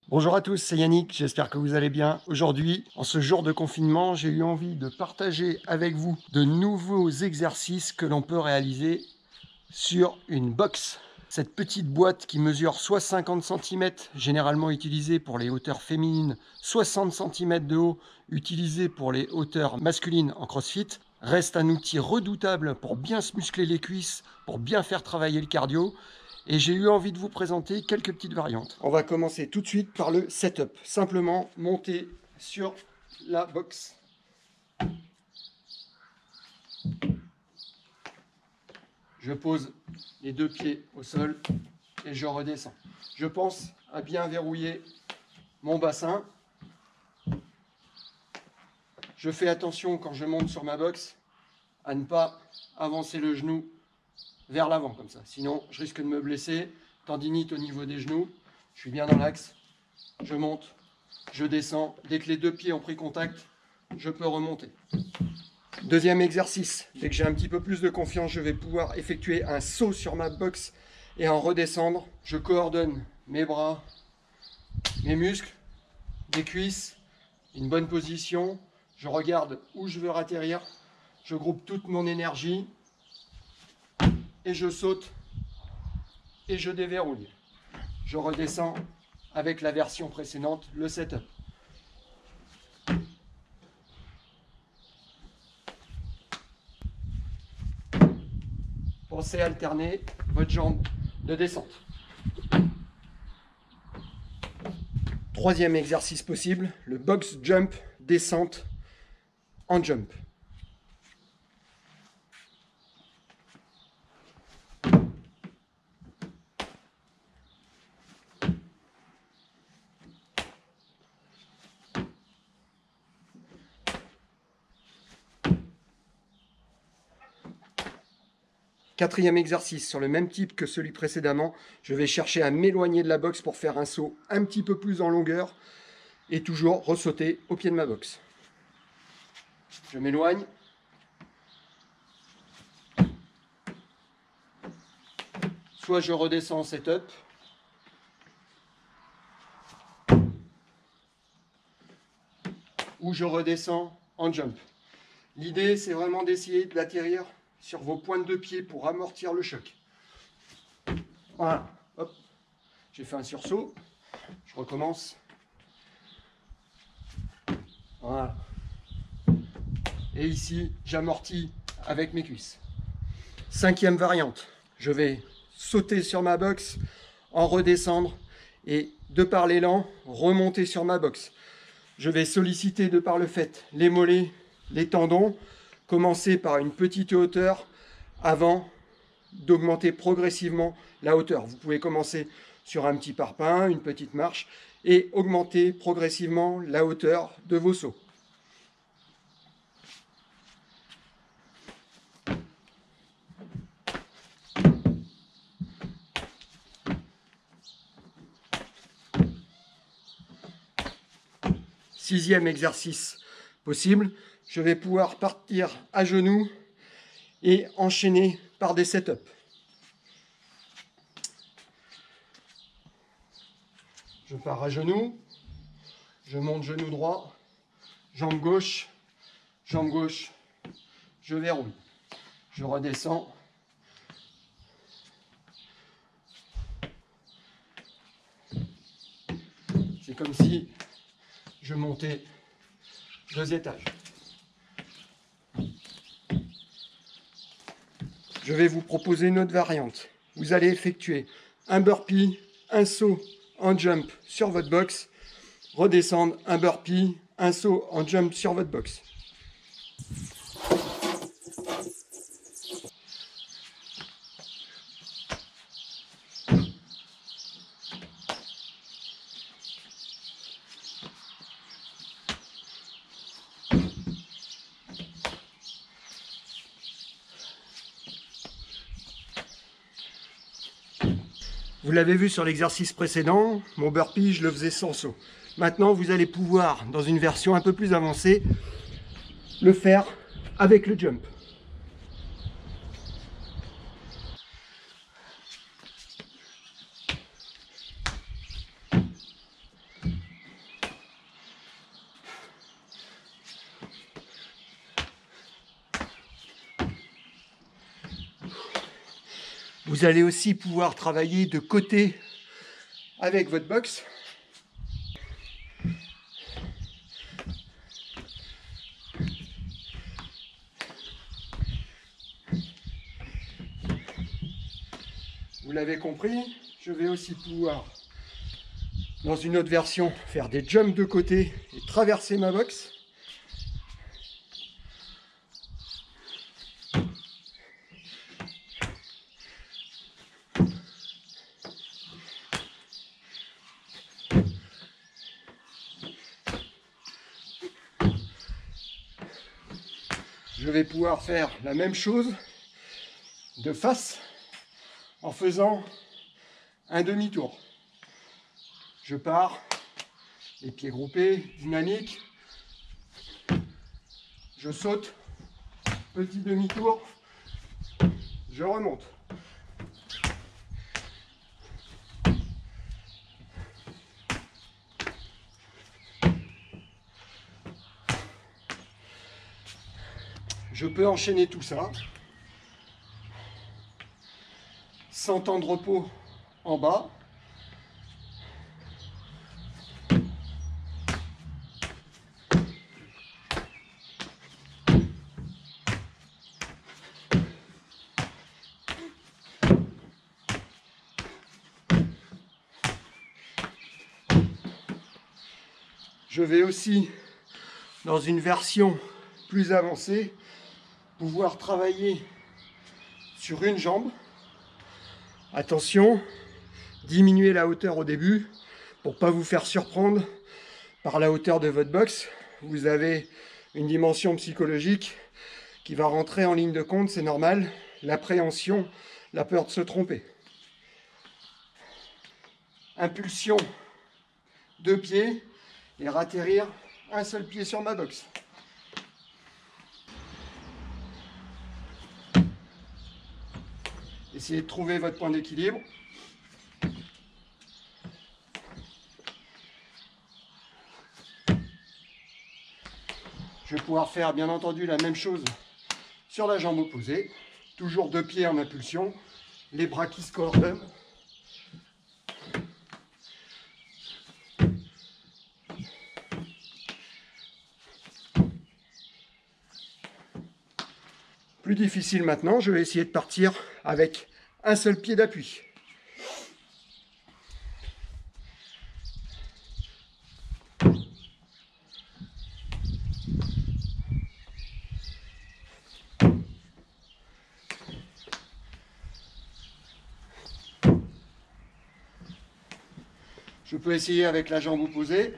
Bonjour à tous, c'est Yannick, j'espère que vous allez bien. Aujourd'hui, en ce jour de confinement, j'ai eu envie de partager avec vous de nouveaux exercices que l'on peut réaliser sur une box. Cette petite boîte qui mesure soit 50 cm, généralement utilisée pour les hauteurs féminines, 60 cm de haut, utilisée pour les hauteurs masculines en CrossFit, reste un outil redoutable pour bien se muscler les cuisses, pour bien faire travailler le cardio. Et j'ai eu envie de vous présenter quelques petites variantes. On va commencer tout de suite par le setup. Simplement monter sur la box. Je pose les deux pieds au sol et je redescends. Je pense à bien verrouiller mon bassin. Je fais attention quand je monte sur ma box à ne pas avancer le genou vers l'avant comme ça. Sinon, je risque de me blesser. Tendinite au niveau des genoux. Je suis bien dans l'axe. Je monte, je descends. Dès que les deux pieds ont pris contact, je peux remonter. Deuxième exercice. Dès que j'ai un petit peu plus de confiance, je vais pouvoir effectuer un saut sur ma box et en redescendre. Je coordonne mes bras, mes muscles, mes cuisses, une bonne position. Je regarde où je veux atterrir. Je groupe toute mon énergie et je saute et je déverrouille. Je redescends avec la version précédente, le setup. Pensez à alterner votre jambe de descente. Troisième exercice possible, le box jump descente en jump. Quatrième exercice, sur le même type que celui précédemment, je vais chercher à m'éloigner de la box pour faire un saut un petit peu plus en longueur et toujours ressauter au pied de ma box. Je m'éloigne. Soit je redescends en setup, ou je redescends en jump. L'idée, c'est vraiment d'essayer d'atterrir sur vos pointes de pied pour amortir le choc. Voilà, hop, j'ai fait un sursaut, je recommence. Voilà. Et ici, j'amortis avec mes cuisses. Cinquième variante, je vais sauter sur ma box, en redescendre et de par l'élan, remonter sur ma box. Je vais solliciter de par le fait les mollets, les tendons, commencer par une petite hauteur avant d'augmenter progressivement la hauteur. Vous pouvez commencer sur un petit parpaing, une petite marche et augmenter progressivement la hauteur de vos sauts. Sixième exercice possible, je vais pouvoir partir à genoux et enchaîner par des setups. Je pars à genoux, je monte genou droit, jambe gauche, je verrouille. Je redescends. C'est comme si je montais 2 étages. Je vais vous proposer une autre variante. Vous allez effectuer un burpee, un saut en jump sur votre box, redescendre, un burpee, un saut en jump sur votre box. Vous l'avez vu sur l'exercice précédent, mon burpee, je le faisais sans saut. Maintenant, vous allez pouvoir, dans une version un peu plus avancée, le faire avec le jump. Vous allez aussi pouvoir travailler de côté avec votre box. Vous l'avez compris, je vais aussi pouvoir, dans une autre version, faire des jumps de côté et traverser ma box. Je vais pouvoir faire la même chose de face en faisant un demi-tour. Je pars, les pieds groupés, dynamique. Je saute, petit demi-tour, je remonte. Je peux enchaîner tout ça sans temps de repos en bas. Je vais aussi, dans une version plus avancée, pouvoir travailler sur une jambe. Attention, diminuez la hauteur au début pour ne pas vous faire surprendre par la hauteur de votre box. Vous avez une dimension psychologique qui va rentrer en ligne de compte, c'est normal. L'appréhension, la peur de se tromper. Impulsion, 2 pieds et ratterrir un seul pied sur ma box. Essayez de trouver votre point d'équilibre. Je vais pouvoir faire bien entendu la même chose sur la jambe opposée. Toujours 2 pieds en impulsion, les bras qui se coordonnent. Plus difficile maintenant, je vais essayer de partir avec un seul pied d'appui. Je peux essayer avec la jambe opposée.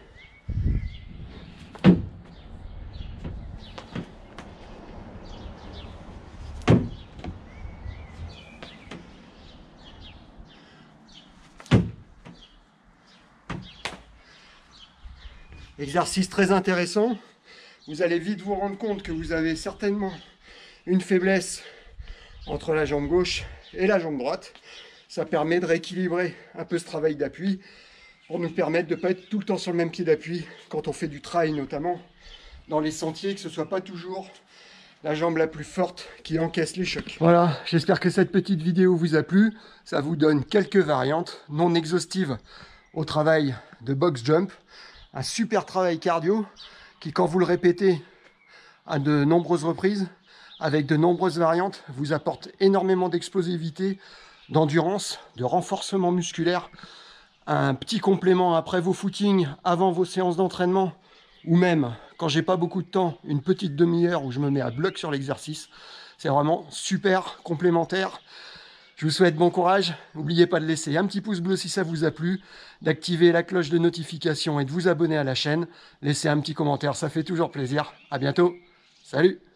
Exercice très intéressant. Vous allez vite vous rendre compte que vous avez certainement une faiblesse entre la jambe gauche et la jambe droite. Ça permet de rééquilibrer un peu ce travail d'appui pour nous permettre de ne pas être tout le temps sur le même pied d'appui quand on fait du trail, notamment dans les sentiers, que ce ne soit pas toujours la jambe la plus forte qui encaisse les chocs. Voilà, j'espère que cette petite vidéo vous a plu. Ça vous donne quelques variantes non exhaustives au travail de box jump. Un super travail cardio qui, quand vous le répétez à de nombreuses reprises, avec de nombreuses variantes, vous apporte énormément d'explosivité, d'endurance, de renforcement musculaire. Un petit complément après vos footings, avant vos séances d'entraînement, ou même, quand j'ai pas beaucoup de temps, une petite demi-heure où je me mets à bloc sur l'exercice. C'est vraiment super complémentaire. Je vous souhaite bon courage. N'oubliez pas de laisser un petit pouce bleu si ça vous a plu, d'activer la cloche de notification et de vous abonner à la chaîne. Laissez un petit commentaire, ça fait toujours plaisir. À bientôt. Salut!